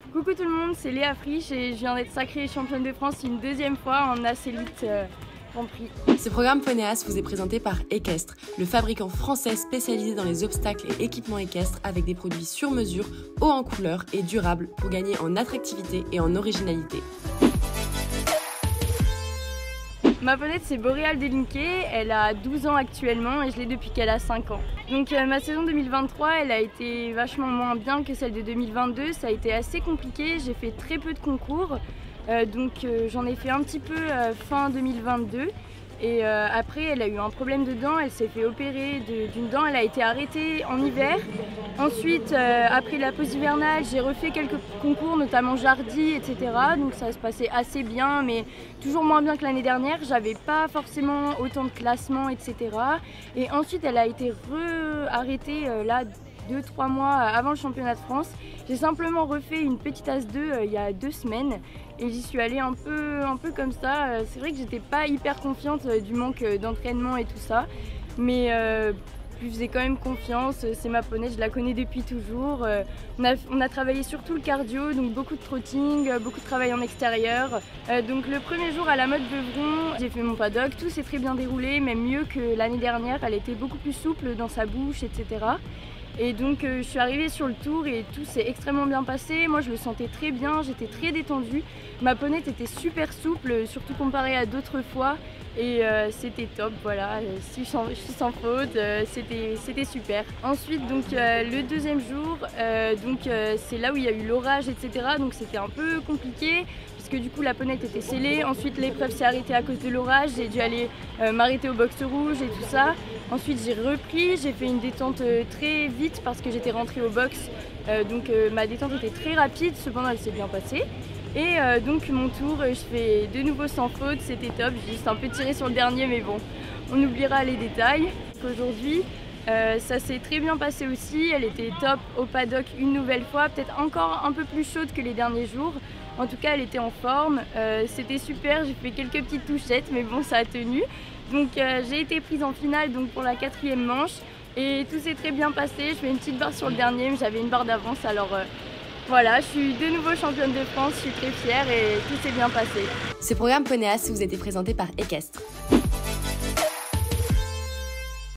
Coucou tout le monde, c'est Léa Frisch et je viens d'être sacrée championne de France une deuxième fois en Acélite Grand Prix. Ce programme Ponéas vous est présenté par Equestre, le fabricant français spécialisé dans les obstacles et équipements équestres avec des produits sur mesure, hauts en couleur et durables pour gagner en attractivité et en originalité. Ma ponette c'est Boréal Délinqué, elle a 12 ans actuellement et je l'ai depuis qu'elle a 5 ans. Donc ma saison 2023 elle a été vachement moins bien que celle de 2022, ça a été assez compliqué, j'ai fait très peu de concours, j'en ai fait un petit peu fin 2022 et après elle a eu un problème de dent, elle s'est fait opérer d'une dent, elle a été arrêtée en hiver. Ensuite après la pause hivernale j'ai refait quelques concours notamment Jardy etc. Donc ça se passait assez bien mais toujours moins bien que l'année dernière, j'avais pas forcément autant de classements etc. Et ensuite elle a été arrêtée là 2-3 mois avant le championnat de France. J'ai simplement refait une petite As2 il y a 2 semaines et j'y suis allée un peu comme ça. C'est vrai que j'étais pas hyper confiante du manque d'entraînement et tout ça, mais je lui faisais quand même confiance. C'est ma poney, je la connais depuis toujours. On a travaillé surtout le cardio, donc beaucoup de trotting, beaucoup de travail en extérieur. Donc le premier jour à la mode Beuvron, j'ai fait mon paddock, tout s'est très bien déroulé, même mieux que l'année dernière. Elle était beaucoup plus souple dans sa bouche, etc. Et donc je suis arrivée sur le tour et tout s'est extrêmement bien passé. Moi je le sentais très bien, j'étais très détendue. Ma ponette était super souple, surtout comparée à d'autres fois. Et c'était top, voilà, si je suis sans faute, c'était super. Ensuite donc le deuxième jour, c'est là où il y a eu l'orage, etc. Donc c'était un peu compliqué puisque du coup la ponette était scellée. Ensuite l'épreuve s'est arrêtée à cause de l'orage, j'ai dû aller m'arrêter au box rouge et tout ça. Ensuite j'ai repris, j'ai fait une détente très vite parce que j'étais rentrée au box, ma détente était très rapide, cependant elle s'est bien passée. Et donc mon tour, je fais de nouveau sans faute, c'était top, j'ai juste un peu tiré sur le dernier mais bon, on oubliera les détails. Aujourd'hui, ça s'est très bien passé aussi, elle était top au paddock une nouvelle fois, peut-être encore un peu plus chaude que les derniers jours. En tout cas elle était en forme, c'était super, j'ai fait quelques petites touchettes mais bon ça a tenu. Donc j'ai été prise en finale donc, pour la 4e manche et tout s'est très bien passé, je fais une petite barre sur le dernier mais j'avais une barre d'avance alors voilà, je suis de nouveau championne de France, je suis très fière et tout s'est bien passé. Ce programme Ponéas vous a été présenté par Equestre.